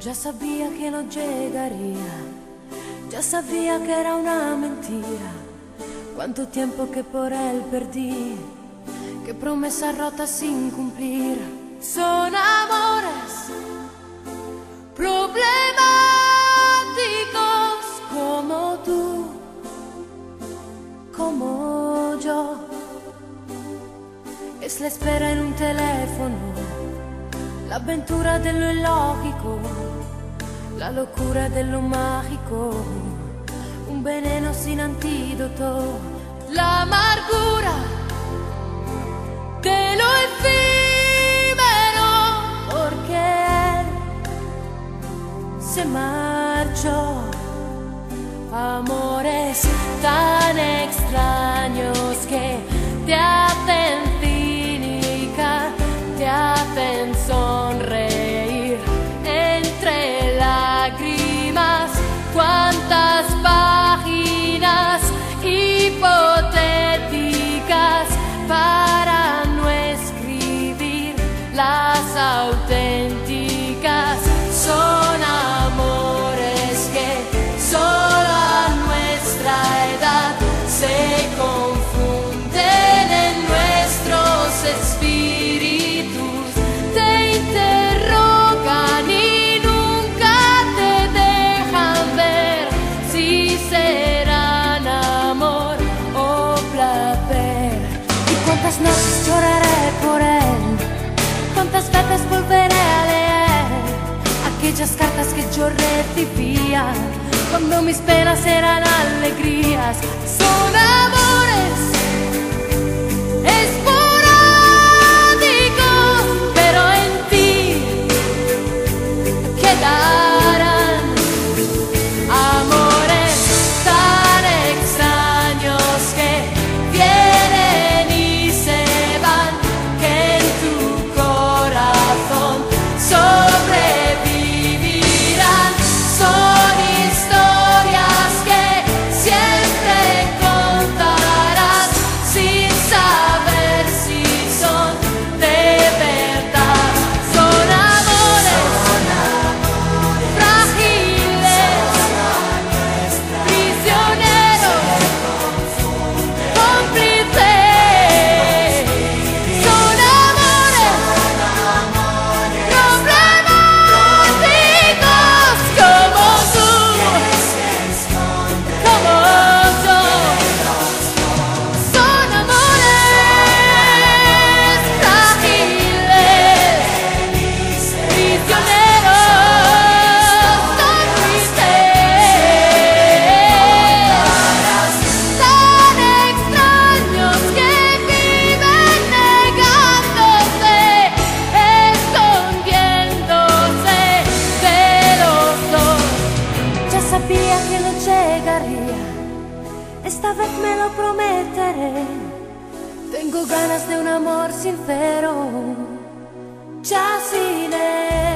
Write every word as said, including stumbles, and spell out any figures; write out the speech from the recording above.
Ya sabía que no llegaría, ya sabía que era una mentira. Cuánto tiempo que por él perdí, qué promesas rotas sin cumplir. Son amores problemáticos como tú, como yo. Es la espera en un teléfono, la aventura de lo illogico, la locura de lo mágico, un veneno sin antídoto, la amargura de lo efímero, porque él se marchó. Amores tan extraños que te hacen cínica, te hacen sonreír entre lágrimas. Cuántas páginas hipotéticas para no escribir las auténticas. Son amores que solo a nuestra edad se confunden en nuestros espíritus, te interrogan y nunca te dejan ver si serán amor o placer. Y cuántas noches lloraré por él, cuántas veces volveré a leer aquellas cartas que yo recibía cuando mis penas eran alegrías. Son amores esporádicos, pero en ti quedarán. Amores tan extraños que vienen y se van, que en tu corazón sobrevivirán. Son historias que siempre contarás sin saber si son de verdad. Son amores frágiles, prisioneros, cómplices. Son amores problemáticos como tú, como yo. Son amores frágiles, prisioneros, cómplices, tan extraños que viven negándose, escondiéndose de los dos. Ya sabía que no llegaría, esta vez me lo prometeré. Tengo ganas de un amor sincero, ya sin él.